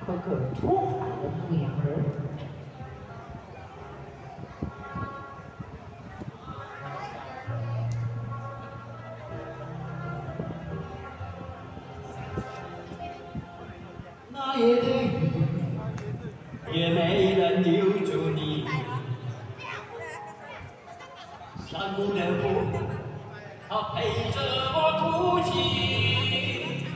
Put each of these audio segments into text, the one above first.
可可出海的牧羊人。 那夜的雨，也没人留住你。山谷的风，它陪着我哭泣。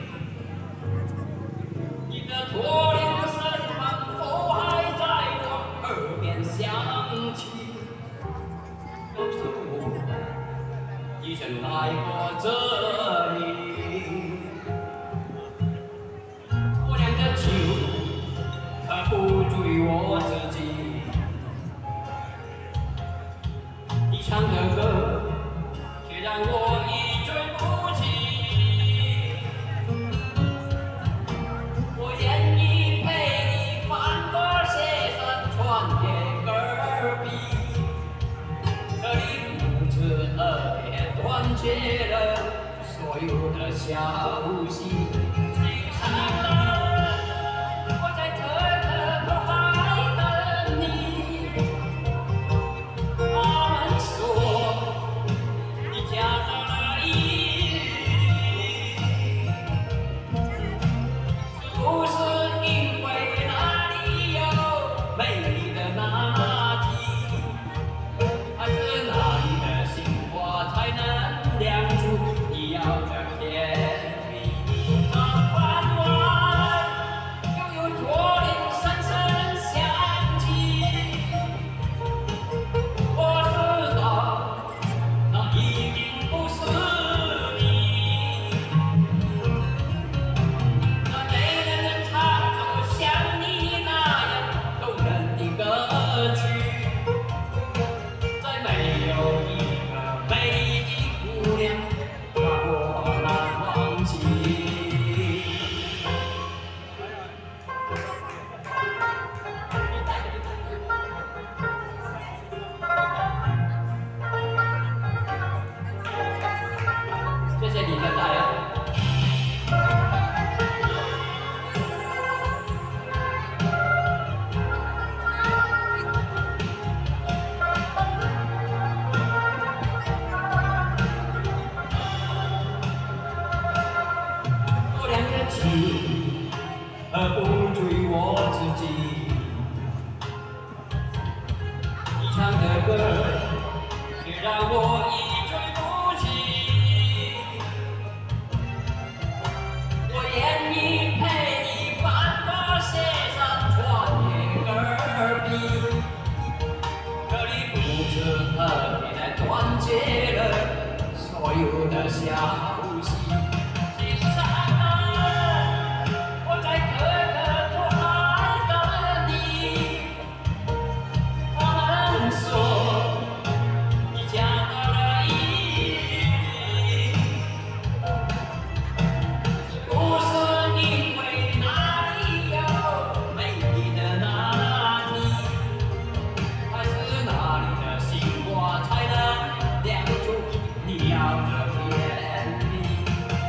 你的驼铃声仿佛还在我耳边响起，告诉我，你曾来过这里。我酿的酒，可不足以我自己。你唱的歌，却让我一醉不起。我愿意陪你翻过雪山，穿越戈壁，可你不辞而别，断绝了所有的消息。谁唱了？我在可可托海等你。他们说你嫁到了伊犁，是不是因为那里有美丽的娜提，还是那里的杏花才能酿出你要的甜蜜？那饭碗又有驼铃声声响起，我知道那一定不是你。那没人能唱出像你那样动人的歌曲，再没有一个美丽的姑娘让我难忘记。谢谢你的大人。我酿的酒，可不足以我自己。你唱的歌，却让我一醉不起。我愿意陪你翻过雪山，穿越戈壁，可你不辞而别，断绝了所有的消息。谁唱了？我在可可托海等你。他们说你嫁到了伊犁，是不是因为那里有美丽的娜提，还是那里的杏花才能酿出你要的甜蜜？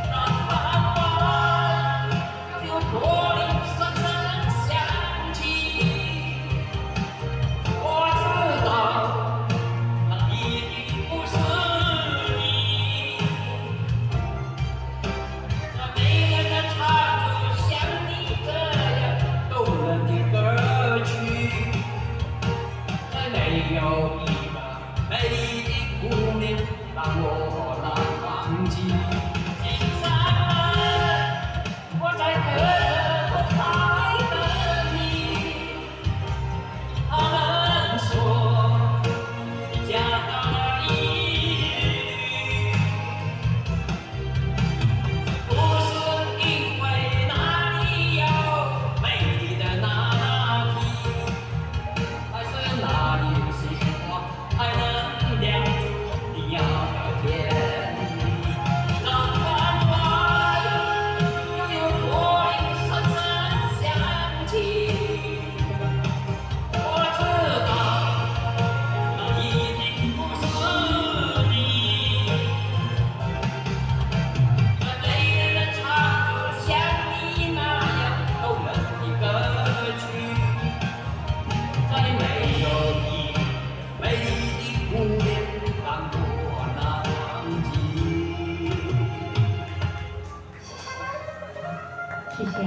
谢谢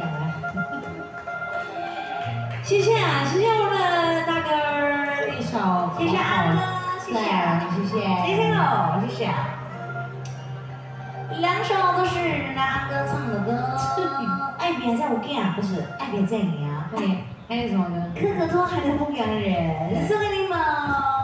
谢谢啊，谢谢我的大哥一首，谢谢阿哥，谢谢谢谢，谢谢喽，谢谢。两首都是阿哥唱的歌，爱别在我干，不是爱别在你啊，对，还有什么歌？可可托海的牧羊人，送给你们。